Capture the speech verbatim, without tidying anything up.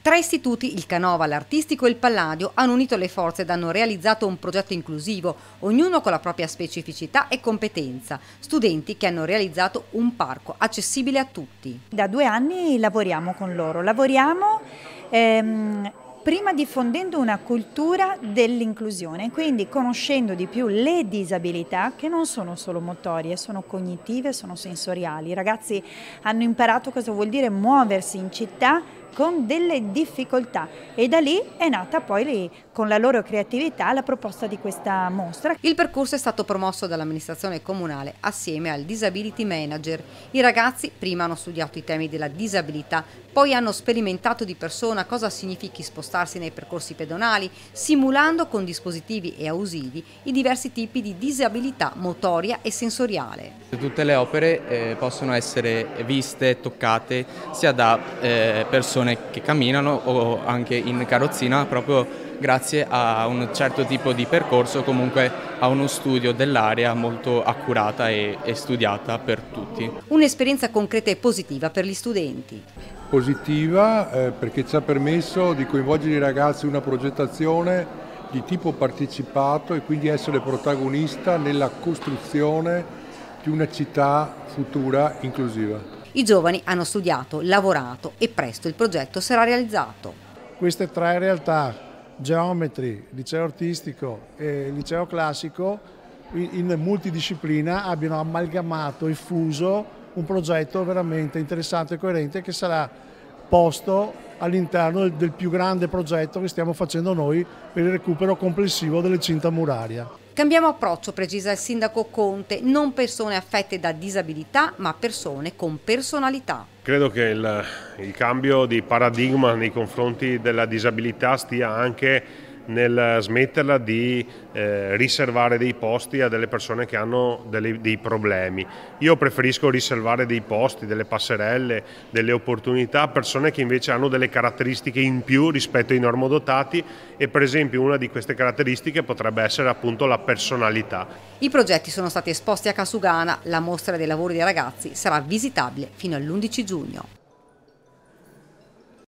Tre istituti, il Canova, l'Artistico e il Palladio, hanno unito le forze ed hanno realizzato un progetto inclusivo, ognuno con la propria specificità e competenza. Studenti che hanno realizzato un parco accessibile a tutti. Da due anni lavoriamo con loro, lavoriamo ehm, prima diffondendo una cultura dell'inclusione, quindi conoscendo di più le disabilità che non sono solo motorie, sono cognitive, sono sensoriali. I ragazzi hanno imparato cosa vuol dire muoversi in città con delle difficoltà e da lì è nata poi con la loro creatività la proposta di questa mostra. Il percorso è stato promosso dall'amministrazione comunale assieme al Disability Manager. I ragazzi prima hanno studiato i temi della disabilità, poi hanno sperimentato di persona cosa significhi spostarsi nei percorsi pedonali, simulando con dispositivi e ausili i diversi tipi di disabilità motoria e sensoriale. Tutte le opere eh, possono essere viste e toccate sia da eh, persone che camminano o anche in carrozzina, proprio grazie a un certo tipo di percorso, comunque a uno studio dell'area molto accurata e, e studiata per tutti. Un'esperienza concreta e positiva per gli studenti. Positiva eh, perché ci ha permesso di coinvolgere i ragazzi in una progettazione di tipo partecipato e quindi essere protagonista nella costruzione di una città futura inclusiva. I giovani hanno studiato, lavorato e presto il progetto sarà realizzato. Queste tre realtà, Geometri, Liceo Artistico e Liceo Classico, in multidisciplina abbiano amalgamato e fuso un progetto veramente interessante e coerente che sarà posto all'interno del più grande progetto che stiamo facendo noi per il recupero complessivo delle cinta muraria. Cambiamo approccio, precisa il sindaco Conte, non persone affette da disabilità, ma persone con personalità. Credo che il, il cambio di paradigma nei confronti della disabilità stia anche nel smetterla di eh, riservare dei posti a delle persone che hanno delle, dei problemi. Io preferisco riservare dei posti, delle passerelle, delle opportunità a persone che invece hanno delle caratteristiche in più rispetto ai normodotati e per esempio una di queste caratteristiche potrebbe essere appunto la personalità. I progetti sono stati esposti a Casugana, la mostra dei lavori dei ragazzi sarà visitabile fino all'undici giugno.